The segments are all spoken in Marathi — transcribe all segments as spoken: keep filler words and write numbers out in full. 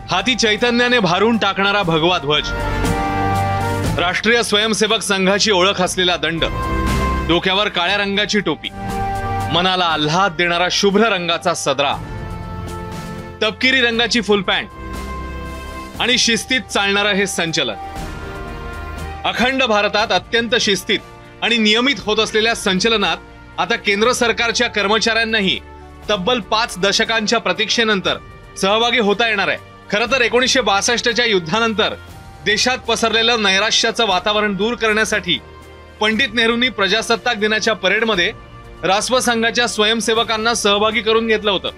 हाती चैतन्याने भारून टाकणारा भगवा ध्वज, राष्ट्रीय स्वयंसेवक संघाची ओळख असलेला दंड, डोक्यावर काळ्या रंगाची टोपी, मनाला आल्हाद देणारा शुभ्र रंगाचा सदरा, तपकिरी रंगाची फुल पॅन्ट आणि शिस्तीत चालणारं हे संचलन. अखंड भारतात अत्यंत शिस्तीत आणि नियमित होत असलेल्या संचलनात आता केंद्र सरकारच्या कर्मचाऱ्यांनाही तब्बल पाच दशकांच्या प्रतीक्षेनंतर सहभागी होता येणार आहे. खरं तर एकोणीसशे बासष्टच्या युद्धानंतर देशात पसरलेलं नैराश्याचं वातावरण दूर करण्यासाठी पंडित नेहरूंनी प्रजासत्ताक दिनाच्या परेडमध्ये राष्ट्र संघाच्या स्वयंसेवकांना सहभागी करून घेतलं होतं.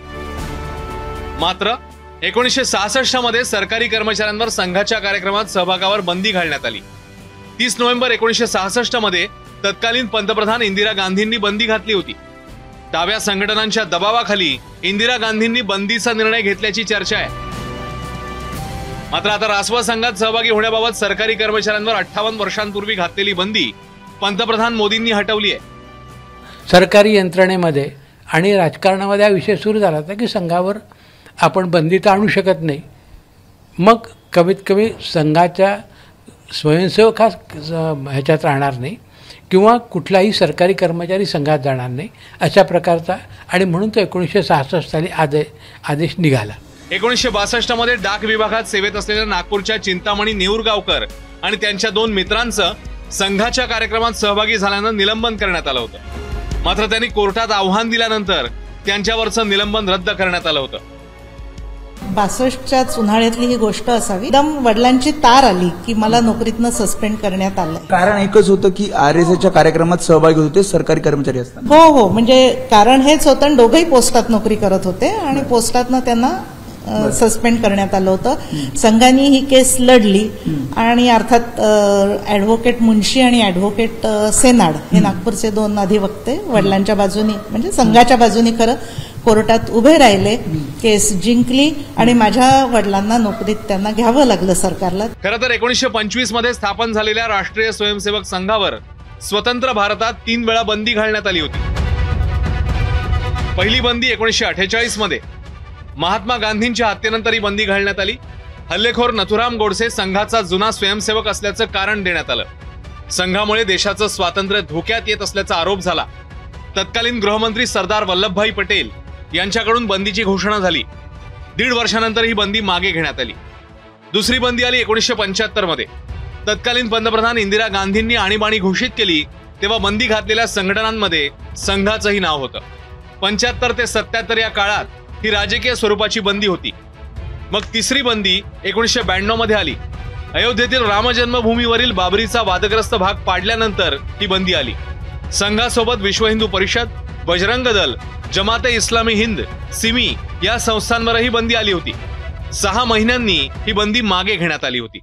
मात्र एकोणीसशे सहासष्ट मध्ये सरकारी कर्मचाऱ्यांवर संघाच्या कार्यक्रमात सहभागावर बंदी घालण्यात आली. तीस नोव्हेंबर एकोणीसशे सहासष्ट मध्ये तत्कालीन पंतप्रधान इंदिरा गांधींनी बंदी घातली होती. डाव्या संघटनांच्या दबावाखाली इंदिरा गांधींनी बंदीचा निर्णय घेतल्याची चर्चा आहे. मात्र आता राष्ट्र संघात सहभागी होण्याबाबत सरकारी कर्मचाऱ्यांवर अठ्ठावन्न वर्षांपूर्वी घातलेली बंदी पंतप्रधान मोदींनी हटवली आहे. सरकारी यंत्रणेमध्ये आणि राजकारणामध्ये हा विषय सुरू झाला होता की संघावर आपण बंदी तर आणू शकत नाही, मग कमीत कमी संघाच्या स्वयंसेवक हा ह्याच्यात राहणार नाही किंवा कुठलाही सरकारी कर्मचारी संघात जाणार नाही अशा प्रकारचा, आणि म्हणून तो एकोणीसशे सहासष्ट साली आदेश आदेश निघाला. एकोणीसशे बासष्ट मध्ये डाक विभागात सेवेत असलेल्या नागपूरच्या चिंतामणी नेऊरगावकर आणि त्यांच्या दोन मित्रांचं संघाच्या कार्यक्रमात सहभागी झाल्यानं निलंबन करण्यात आलं होतं. मात्र त्यांनी कोर्टात आव्हान दिल्यानंतर त्यांच्यावरचं निलंबन रद्द करण्यात आलं होतं. बासष्टच्याच उन्हाळ्यातली ही गोष्ट असावी. एकदम वडिलांची तार आली की मला नोकरीतनं सस्पेंड करण्यात आलं. कारण एकच होतं की आर एस एसच्या कार्यक्रमात सहभागी होते सरकारी कर्मचारी असतात. हो हो, म्हणजे कारण हेच होतं. दोघंही पोस्टात नोकरी करत होते आणि पोस्टातनं त्यांना सस्पेंड करण्यात आलं होतं. संघाने ही केस लढली आणि अर्थात ॲडव्होकेट मुन्शी आणि ॲडव्होकेट सेनाड हे नागपूरचे दोन अधिवक्ते वडिलांच्या बाजूनी म्हणजे संघाच्या बाजूनी खरं कोर्टात उभे राहिले, केस जिंकली आणि माझ्या वडिलांना नोकरीत त्यांना घ्यावं लागलं सरकारला. खरं तर एकोणीसशे पंचवीस मध्ये स्थापन झालेल्या राष्ट्रीय स्वयंसेवक संघावर स्वतंत्र भारतात तीन वेळा बंदी घालण्यात आली होती. पहिली बंदी एकोणीसशे अठ्ठेचाळीस मध्ये महात्मा गांधींच्या हत्येनंतर ही बंदी घालण्यात आली. हल्लेखोर नथुराम गोडसे संघाचा जुना स्वयंसेवक असल्याचं कारण देण्यात आलं. संघामुळे देशाचं स्वातंत्र्य धोक्यात येत असल्याचा आरोप झाला. तत्कालीन गृहमंत्री सरदार वल्लभभाई पटेल यांच्याकडून बंदीची घोषणा झाली. दीड वर्षानंतर ही बंदी मागे घेण्यात आली. दुसरी बंदी आली एकोणीसशे पंच्याहत्तर मध्ये. तत्कालीन पंतप्रधान इंदिरा गांधींनी आणीबाणी घोषित केली तेव्हा बंदी घातलेल्या संघटनांमध्ये संघाचंही नाव होतं. पंच्याहत्तर ते सत्याहत्तर या काळात ही राजकीय स्वरूपाची बंदी होती. मग तिसरी बंदी एकोणीसशे ब्याण्णव मध्ये आली. अयोध्येतील रामजन्मभूमीवरील बाबरीचा वादग्रस्त भाग पाडल्यानंतर ही बंदी आली. संघासोबत विश्व हिंदू परिषद, बजरंग दल, जमाते इस्लामी हिंद, सिमी या संस्थांवरही बंदी आली होती. सहा महिन्यांनी ही बंदी मागे घेण्यात आली होती.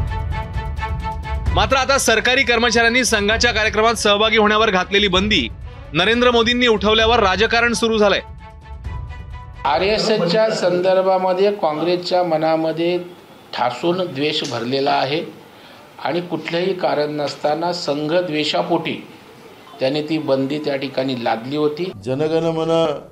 मात्र आता सरकारी कर्मचाऱ्यांनी संघाच्या कार्यक्रमात सहभागी होण्यावर घातलेली बंदी नरेंद्र मोदींनी उठवल्यावर राजकारण सुरू झालंय. आर एस एसच्या संदर्भामध्ये काँग्रेसच्या मनामध्ये ठासून द्वेष भरलेला आहे आणि कुठलंही कारण नसताना संघ द्वेषापोटी त्याने ती बंदी त्या ठिकाणी लादली होती. जनगण मन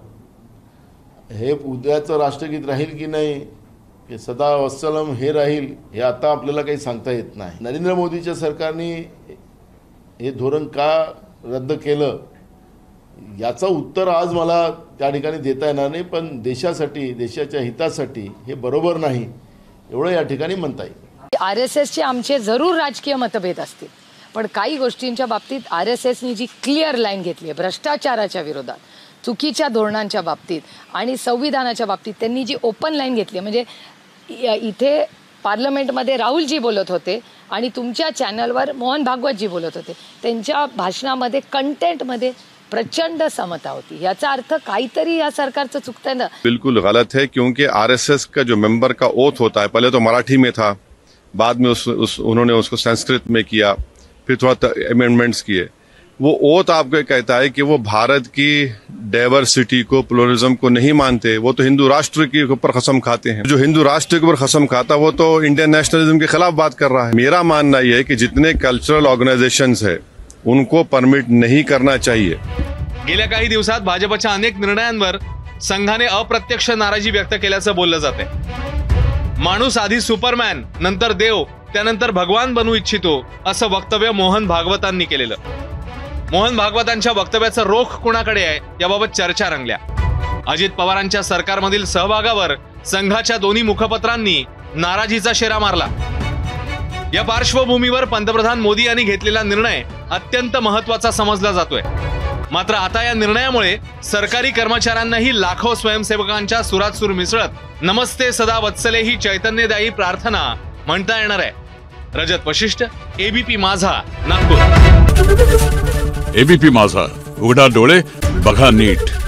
हे उद्याचं राष्ट्रगीत राहील की नाही, हे सदा वत्सलम हे राहील, हे आता आपल्याला काही सांगता येत नाही. नरेंद्र मोदीच्या सरकारने हे धोरण का रद्द केलं याचं उत्तर आज मला त्या ठिकाणी देता येणार नाही, पण देशासाठी देशाच्या हितासाठी हे बरोबर नाही एवढं या ठिकाणी म्हणता येईल. आर एस एसचे आमचे जरूर राजकीय मतभेद असतील, पण काही गोष्टींच्या बाबतीत आर एस एसनी जी क्लिअर लाईन घेतली आहे भ्रष्टाचाराच्या विरोधात, चुकीच्या धोरणांच्या बाबतीत आणि संविधानाच्या बाबतीत त्यांनी जी ओपन लाईन घेतली, म्हणजे इथे पार्लमेंटमध्ये राहुलजी बोलत होते आणि तुमच्या चॅनलवर मोहन भागवतजी बोलत होते, त्यांच्या भाषणामध्ये कंटेंटमध्ये प्रचंड समता होती. याचा अर्थ काहीतरी या सरकारचं चुकतंय ना. बिल्कुल गलत है, क्योंकि आरएसएस का जो मेंबर का ओथ होता है, पहले तो मराठी में था, बाद में उस, उस उन्होंने उसको संस्कृत में किया, फिर थोड़ा अमेंडमेंट्स किए. वो ओथ आपको कहता है कि वो भारत की डाइवर्सिटी को, प्लुरलिज्म को नहीं मानते. वो तो हिंदू राष्ट्र के ऊपर कसम खाते हैं. जो हिंदू राष्ट्र के ऊपर कसम खाता वो तो इंडियन नेशनलिज्म के खिलाफ बात कर रहा है. मेरा मानना यह है कि जितने कल्चरल ऑर्गेनाइजेशंस है उनको परमिट नहीं करना चाहिए. गेल्या काही दिवसात भाजपच्या अनेक निर्णयांवर संघाने अप्रत्यक्ष नाराजी व्यक्त केल्याचं बोललं जाते. माणूस आधी सुपरमॅन, नंतर देव, त्यानंतर भगवान बनू इच्छितो, असं वक्तव्य मोहन भागवतांनी केलेलं. मोहन भागवतांच्या वक्तव्याचं रोख कुणाकडे आहे याबाबत चर्चा रंगल्या. अजित पवारांच्या सरकारमधील सहभागावर संघाच्या दोन्ही मुखपत्रांनी नाराजीचा शेरा मारला. या पार्श्वभूमीवर पंतप्रधान मोदी यांनी घेतलेला निर्णय अत्यंत महत्वाचा समजला जातोय. मात्र आता या निर्णयामुळे सरकारी कर्मचाऱ्यांनाही लाखो स्वयंसेवकांच्या सुरात सूर मिसळत नमस्ते सदा वत्सले ही चैतन्यदायी प्रार्थना म्हणता येणार आहे. रजत वशिष्ठ, एबीपी माझा, नागपूर. एबीपी माझा, उघडा डोळे बघा नीट.